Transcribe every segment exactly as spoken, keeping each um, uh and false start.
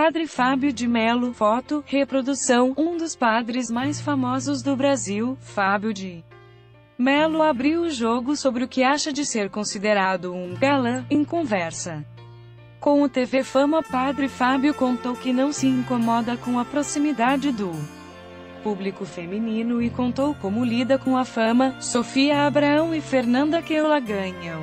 Padre Fábio de Melo, foto, reprodução, um dos padres mais famosos do Brasil, Fábio de Melo abriu o jogo sobre o que acha de ser considerado um galã, em conversa com o T V Fama. Padre Fábio contou que não se incomoda com a proximidade do público feminino e contou como lida com a fama. Sofia Abraão e Fernanda Keula ganham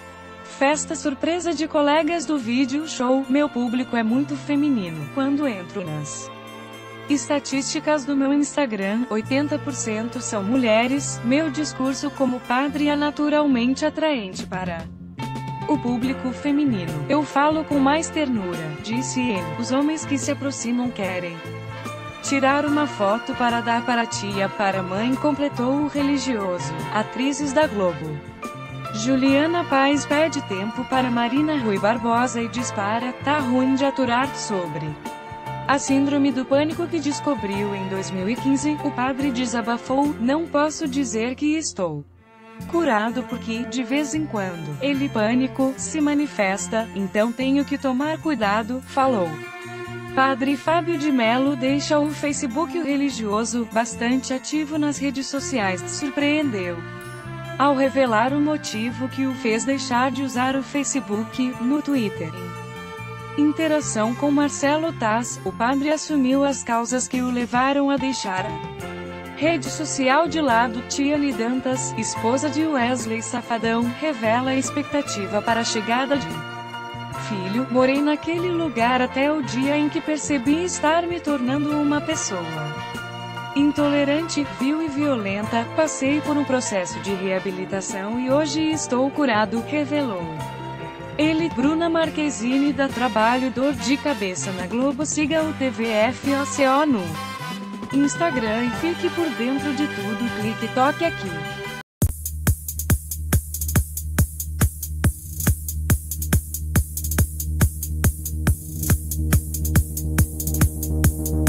festa surpresa de colegas do vídeo show. Meu público é muito feminino. Quando entro nas estatísticas do meu Instagram, oitenta por cento são mulheres. Meu discurso como padre é naturalmente atraente para o público feminino. Eu falo com mais ternura, disse ele. Os homens que se aproximam querem tirar uma foto para dar para a tia, para a mãe, completou o religioso. Atrizes da Globo. Juliana Paes pede tempo para Marina Rui Barbosa e dispara, tá ruim de aturar sobre a síndrome do pânico que descobriu em dois mil e quinze. O padre desabafou, não posso dizer que estou curado porque, de vez em quando, ele pânico se manifesta, então tenho que tomar cuidado, falou. Padre Fábio de Melo deixa o Facebook. O religioso, bastante ativo nas redes sociais, surpreendeu ao revelar o motivo que o fez deixar de usar o Facebook. No Twitter, em interação com Marcelo Taz, o padre assumiu as causas que o levaram a deixar a rede social de lado. Tiane Dantas, esposa de Wesley Safadão, revela a expectativa para a chegada de filho. Morei naquele lugar até o dia em que percebi estar me tornando uma pessoa intolerante, vil e violenta. Passei por um processo de reabilitação e hoje estou curado, revelou ele. Bruna Marquezine dá trabalho. Dor de cabeça na Globo. Siga o T V F O C O no Instagram e fique por dentro de tudo. Clique toque aqui.